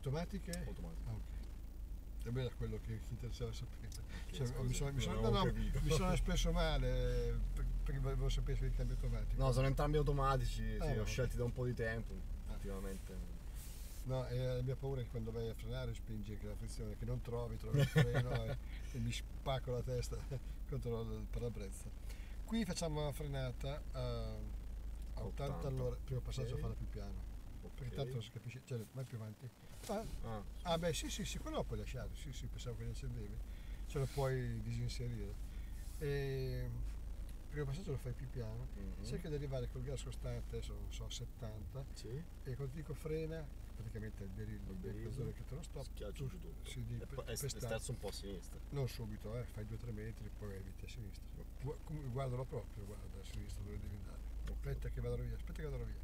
Automatiche? Automatiche. Ah, ok. E beh, era quello che interessava sapere. Cioè, Scusa, mi non avevo capito. sono espresso male perché volevo sapere se il cambio automatico. No, sono entrambi automatici, sì, vabbè. ho scelti da un po' di tempo, effettivamente. No, la mia paura è che quando vai a frenare spingi che la frizione che non trovi il freno e mi spacco la testa contro il parabrezza. Qui facciamo la frenata a 80 all'ora, primo passaggio Ok. farla più piano, perché Ok. tanto non si capisce, cioè vai più avanti. Ah, Beh sì, quello lo puoi lasciare, sì, pensavo che li accendevi, ce lo puoi disinserire. E primo passaggio lo fai più piano, cerca di arrivare col gas costante, adesso non so, 70, sì. e quando ti dico frena, praticamente il berillo che te lo stop, Schiacci tu giù tutto. si devi E sterzo un po' a sinistra. non subito, fai 2-3 metri, poi eviti a sinistra. Guardalo proprio, guarda a sinistra dove devi andare. Aspetta che vado via.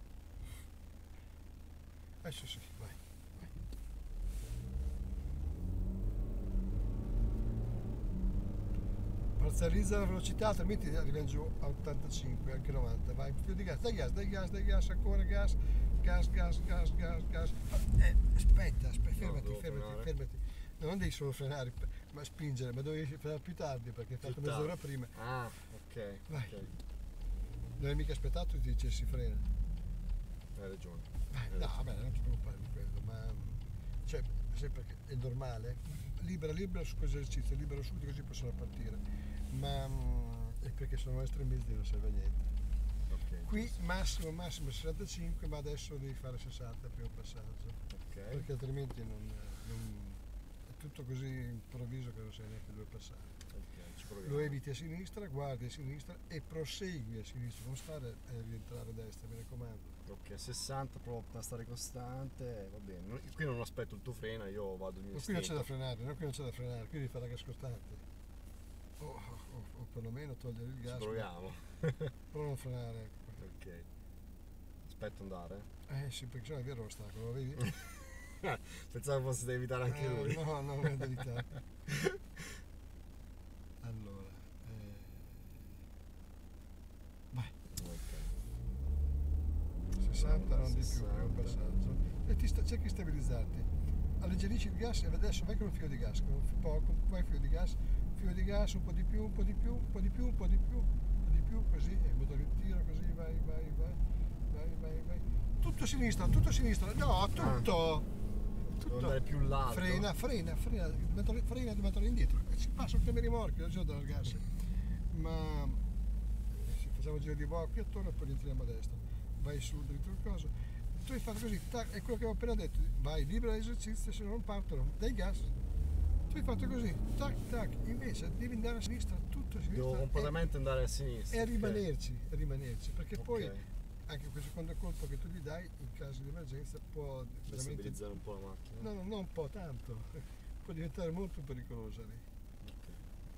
Adesso sì, vai. Parzializza la velocità, altrimenti arriviamo giù a 85, anche 90. Vai, più di gas, dai gas, ancora gas. Aspetta, fermati. No, non devi solo frenare, ma spingere, ma dovevi frenare più tardi perché hai fatto mezz'ora prima. Ah, ok. Vai. Ok. Non hai mica aspettato che ti dicessi frena. Hai ragione. No, vabbè, non ti preoccupare di quello, ma cioè, sempre che è normale, libera su questo esercizio, libera subito così possono partire, ma è perché sono estremisti non serve a niente. Ok. Qui massimo 65, ma adesso devi fare 60 al primo passaggio, Ok. perché altrimenti è tutto così improvviso che non sai neanche dove passare. Ok, ci proviamo. Lo eviti a sinistra, guardi a sinistra e prosegui a sinistra, non stare a rientrare a destra, mi raccomando. Ok, 60 provo a stare costante, va bene. Qui non aspetto il tuo freno, io vado il mio Ma qui non c'è istinto. da frenare, no? Qui non c'è da frenare, qui devi fare la gas costante. O perlomeno togliere il gas. Ci proviamo. Prova a non frenare, ecco. Ok. Aspetto andare. Sì, perché sennò è vero l'ostacolo, lo vedi? Pensavo fosse da evitare anche lui. No, non è verità. Allora, vai. Ok. 60 non di più, 60. primo passaggio. E cerchi di stabilizzarti. Alleggerisci il gas e adesso vai con un filo di gas, con poco, vai filo di gas, un po' di più, così, e il motore in tiro, così, vai. Tutto a sinistra, no, tutto. Devo andare più in là. Frena, devi tornare indietro. Si passa il rimorchio, non c'è da allargarsi. Ma facciamo un giro di boa qui attorno e poi rientriamo a destra. Vai su dritto il coso. Tu hai fatto così, tac, è quello che avevo appena detto. Vai, libera l'esercizio, se no non partono. Dai gas. Tu hai fatto così, tac, invece devi andare a sinistra, tutto a sinistra. Devo completamente andare a sinistra. E rimanerci, perché poi Ok. anche quel secondo colpo che tu gli dai in caso di emergenza può Per stabilizzare un po' la macchina. No, non un po' tanto, può diventare molto pericolosa lì. Ok.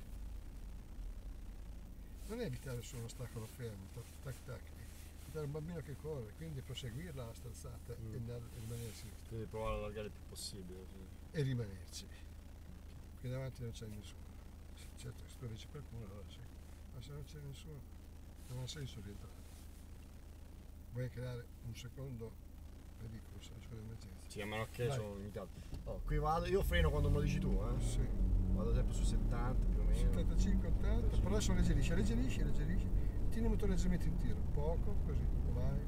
Non è evitare solo ostacolo fermo, tac, evitare un bambino che corre, quindi proseguirla la sterzata e rimanersi. Devi provare a allargare il più possibile. Sì. E rimanerci, perché davanti non c'è nessuno. Certo, se tu dici qualcuno allora sì, ma se non c'è nessuno non ha senso rientrare. Vuoi creare un secondo pericolo, se non emergenza. Sì, a meno che Vai. sono limitato. Oh, qui vado, io freno quando me lo dici tu, Sì. Vado sempre su 70 più o meno. 75, 80, però adesso alleggerisci, tieni il motore leggermente in tiro, poco, così, vai.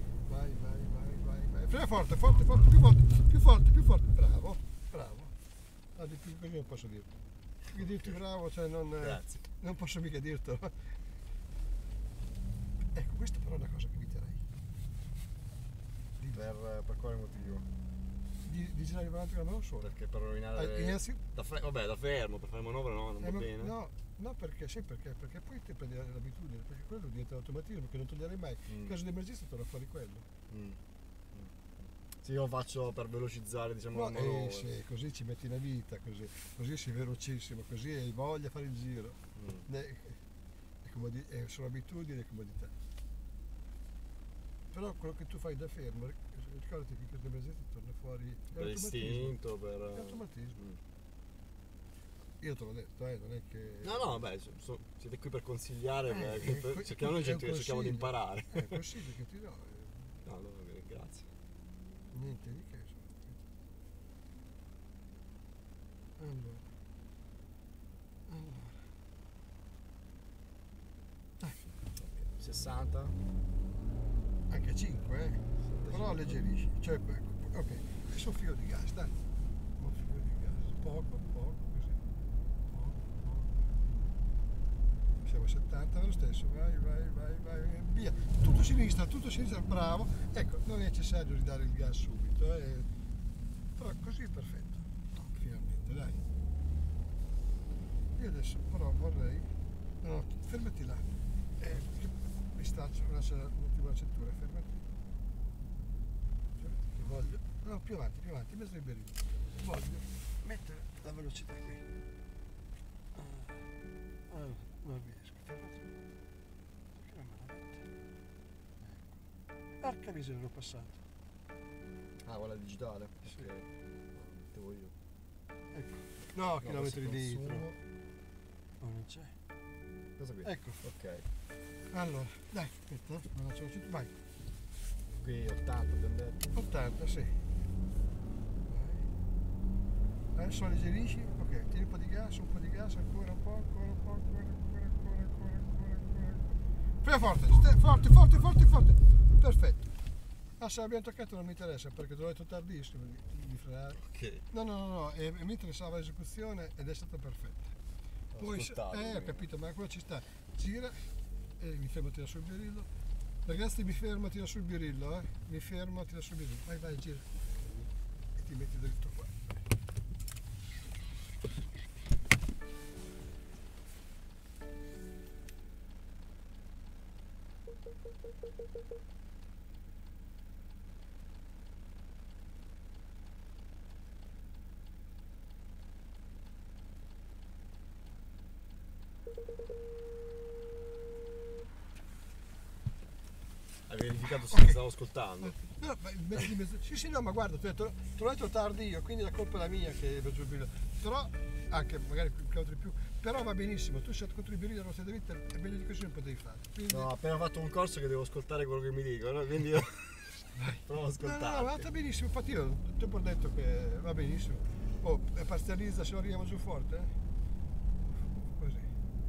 Frena forte, più forte, bravo. Di più, così non posso dirti. Più che dirti bravo, cioè Grazie. non posso mica dirtelo. Ecco, questa però è una cosa che eviterei. Per quale motivo? Di girare avanti con la mano sola. Perché per rovinare. Da fermo, per fare manovra no, non va bene. No, perché poi ti prendi l'abitudine, perché quello diventa automatismo che non toglierei mai. In caso di emergenza torna fuori quello. Sì, io faccio per velocizzare, diciamo, la manovra. Sì, così ci metti una vita, così sei velocissimo, così hai voglia di fare il giro. Sono abitudini e comodità. Però quello che tu fai da fermo, ricordati che in caso di emergenza torna fuori. Per istinto, per. È automatismo. Io te l'ho detto, non è che. No, beh, siete qui per consigliare, cerchiamo di imparare. È un consiglio che ti do. No, grazie. Niente di che. Allora. Dai, 60. anche 5, eh? 65. Però alleggerisci. Cioè, ok, adesso un filo di gas, dai. Un filo di gas. Poco, così. Poco. Siamo a 70, lo stesso. Vai, via. Tutto sinistra, bravo. Ecco, non è necessario ridare il gas subito, però così è perfetto. Finalmente, dai. Io adesso però vorrei. No, fermati là. Mi staccio, lascia l'ultima cintura, fermati. Che voglio. No, più avanti, in mezzo ai berilli. Voglio mettere la velocità qui. Non riesco, fermati. Perché non me la mette? Ecco. Porca miseria, l'ho passato. Ah, quella digitale? Sì. Ok. Mettevo io. Ecco. No, chilometri di litro. consumo. Oh, non c'è. Cosa qui? Ecco. Ok. Allora, dai, aspetta, non faccio tutto. Vai. Qui 80 abbiamo detto. 80, sì. Vai. Adesso alleggerisci. Ok, tieni un po' di gas, ancora un po'. Fai forte. Perfetto. Ah, se l'abbiamo toccato non mi interessa perché te l'ho detto tardissimo di frenare. Ok. No, e mi interessava l'esecuzione ed è stata perfetta. Poi, ho capito, ma qua ci sta. Gira e mi fermo, tira sul birillo. Ragazzi, mi fermo, tira sul birillo, Mi fermo, tira sul birillo. Vai, gira. E ti metti dritto qua. Hai verificato se ti stavo ascoltando? No, sì, no, ma guarda, te l'ho detto tardi io, quindi la colpa è la mia che è giù il birillo. Però, anche magari chilometri più, però va benissimo, tu sei contro il birillo della ruota dritta, è meglio di così non potevi fare. Quindi... No, ho appena fatto un corso che devo ascoltare quello che mi dicono, quindi io provo ad ascoltarti. No, va benissimo, infatti io ti ho detto che va benissimo. Oh, parzializza se arriviamo giù forte, Così.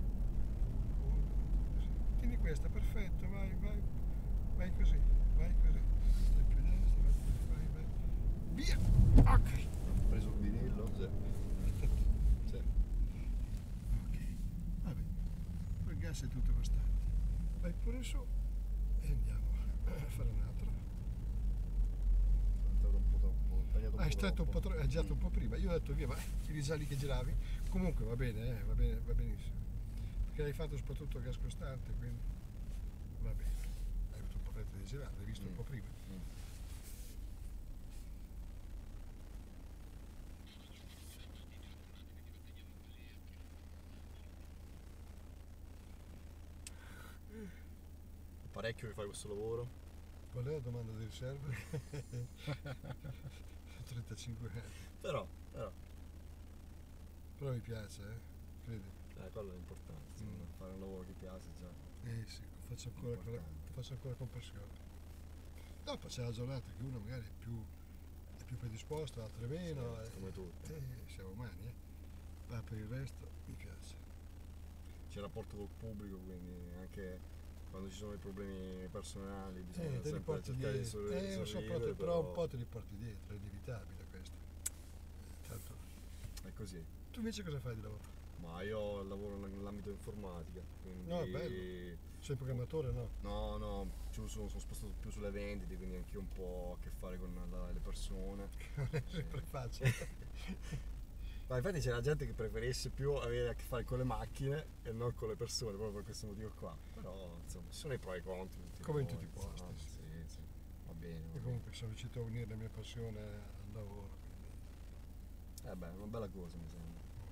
Tieni questa, perfetto, vai così. Stai più destra, vai. Via! Ok. Ho preso il vinillo? Sì. Sì. Ok, vabbè. Poi il gas è tutto costante. Vai pure su e andiamo a fare un altro. È stato un po' troppo. Tagliato un Hai po' stretto un po' troppo. hai girato un po' prima. Io ho detto via, ma eri già lì che giravi. Comunque va bene, va benissimo. Perché hai fatto soprattutto gas costante, quindi va bene. Hai avuto un po' fretta di girare, l'hai visto un po' prima. Parecchio che fai questo lavoro? Qual è la domanda di riserva? 35 anni. Però, Però mi piace, credi? quello è importante, secondo me, fare un lavoro che piace già. Sì, faccio ancora con passione. Dopo c'è la giornata che uno magari è più predisposto, altre meno. Sì, come tutti. Siamo umani, Ma per il resto mi piace. C'è il rapporto col pubblico, quindi anche quando ci sono i problemi personali bisogna Te li sempre porti cercare di dietro. sorridere, Però un po' te li porti dietro, è inevitabile questo. Tanto. è così. Tu invece cosa fai di lavoro? Ma io lavoro nell'ambito informatica, quindi... No, è bello. Sei programmatore, no? No, sono spostato più sulle vendite, quindi anche io un po' a che fare con le persone. Non è sempre facile. Ma infatti c'è la gente che preferisce più avere a che fare con le macchine e non con le persone, proprio per questo motivo qua. Però insomma ci sono i pro e i contro. Come in tutti i posti. No? Sì, va bene. E comunque sono riuscito a unire la mia passione al lavoro. Quindi... Beh, è una bella cosa mi sembra.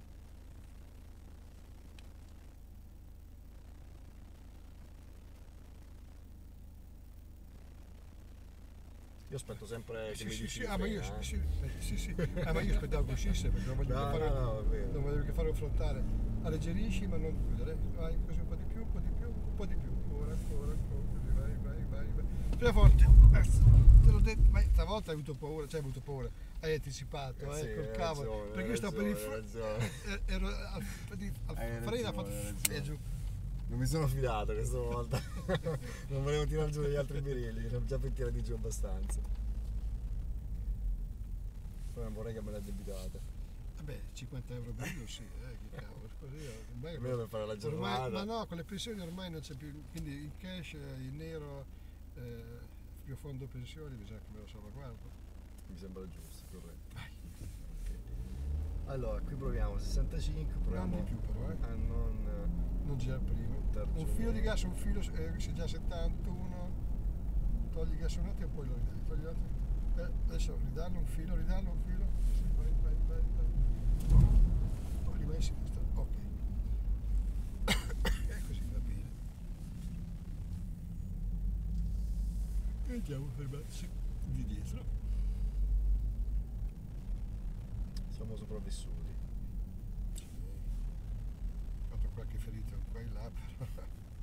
Io aspetto sempre che mi dici ma io aspettavo che uscisse perché non voglio che fare un frontale. Alleggerisci ma non chiudere. Vai così un po' di più. Ancora, così vai. Più forte. Te l'ho detto, vai. stavolta hai avuto paura, hai anticipato, Sì, col hai cavolo, ragione, perché hai io sto per il ragione. ero Hai Farina ha ragione, hai fatto ragione. giù. Non mi sono fidato questa volta. Non volevo tirare giù gli altri birilli, ne ho già per tirare giù abbastanza. Poi non vorrei che me l'addebitata. Vabbè, 50 euro per io sì, che cavolo, così ormai, Almeno per fare la giornata. ma no, con le pensioni ormai non c'è più, quindi il cash, il nero, più a fondo pensioni, bisogna che me lo salvaguardo. Mi sembra giusto, corretto. Vai. Allora, qui proviamo 65, proviamo Non di più però, a non gira prima. buttarci Un filo di gas, un filo, se già 71, togli il gas un attimo e poi lo ridai. Togli l'altro. Adesso ridarlo un filo, Sì, vai. No, rimani in sinistra, ok. E così va bene. E andiamo a fermarci di dietro. siamo sopravvissuti. Sì. Ho fatto qualche ferita qua e là, però